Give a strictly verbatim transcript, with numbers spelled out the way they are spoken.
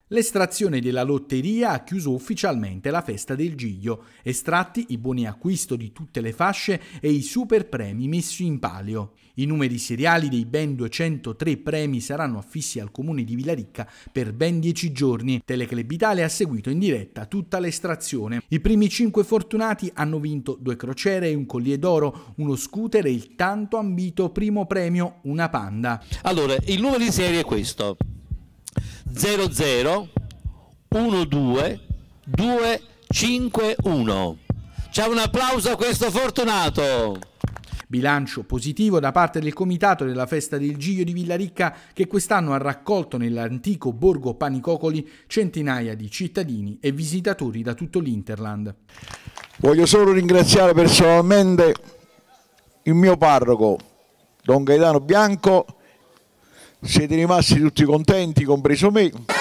L'estrazione della lotteria ha chiuso ufficialmente la festa del Giglio, estratti i buoni acquisto di tutte le fasce e i super premi messi in palio. I numeri seriali dei ben duecentotré premi saranno affissi al comune di Villaricca per ben dieci giorni. Teleclub Italia ha seguito in diretta tutta l'estrazione. I primi cinque fortunati hanno vinto due crociere e un collier d'oro, uno scooter e il tanto ambito primo premio, una Panda. Allora, il numero di serie è questo: zero zero uno due due cinque uno. C'è un applauso a questo fortunato. Bilancio positivo da parte del comitato della festa del Giglio di Villaricca, che quest'anno ha raccolto nell'antico borgo Panicocoli centinaia di cittadini e visitatori da tutto l'Interland. Voglio solo ringraziare personalmente il mio parroco, Don Gaetano Bianco. Siete rimasti tutti contenti, compreso me.